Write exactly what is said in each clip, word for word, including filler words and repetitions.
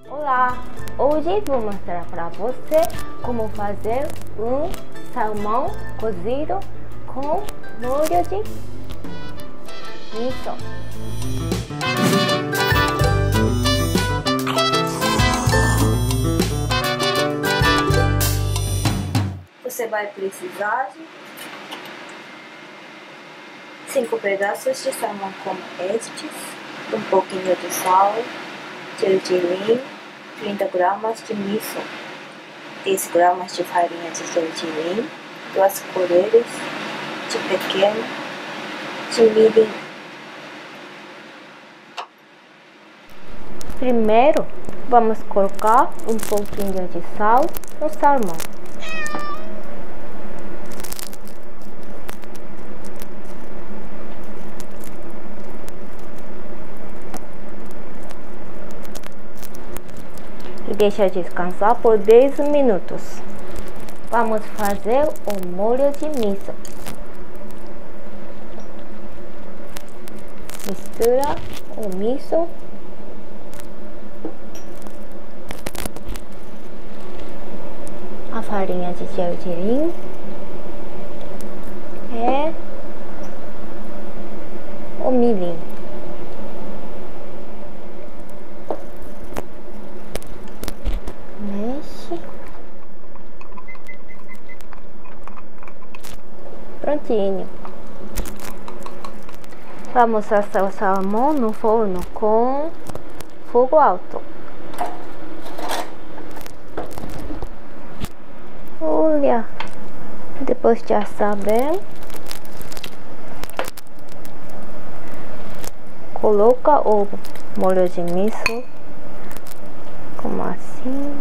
Olá! Hoje vou mostrar para você como fazer um salmão cozido com molho de miso. Você vai precisar de cinco pedaços de salmão como estes, um pouquinho de sal, gergelim, trinta gramas de miso, dez gramas de farinha de gergelim, duas colheres de pequeno de milho. Primeiro, vamos colocar um pouquinho de sal no salmão. E deixa descansar por dez minutos. Vamos fazer o molho de miso. Mistura o miso a farinha de gergelim e o milho. Mexe. Prontinho. Vamos assar o salmão no forno com fogo alto. Olha, depois de assar bem, coloca o molho de miso como assim.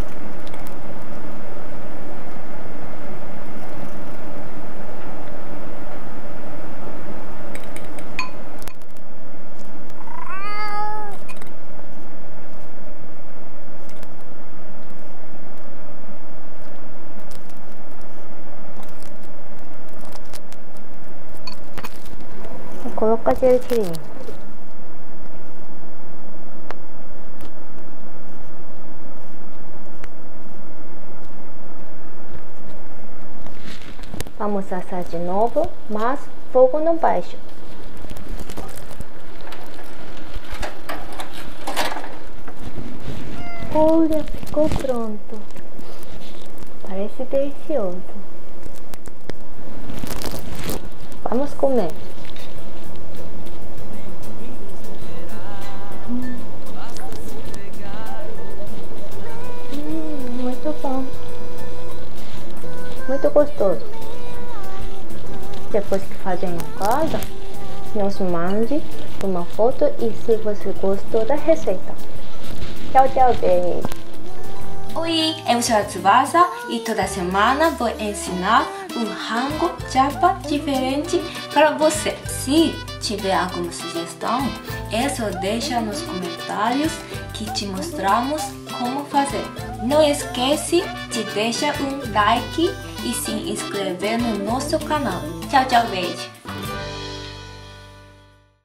E coloca gergelim. Vamos assar de novo, mas fogo no baixo. Olha, ficou pronto. Parece delicioso. Vamos comer. Hum. Hum, muito bom. Muito gostoso. Depois que fazem em casa, nos mande uma foto e se você gostou da receita. Tchau, tchau, beijo. Oi, eu sou a Tsubasa e toda semana vou ensinar um rango japa diferente para você. Se tiver alguma sugestão, é só deixar nos comentários que te mostramos como fazer. Não esquece de deixar um like e se inscrever no nosso canal. Tchau, tchau, beijo!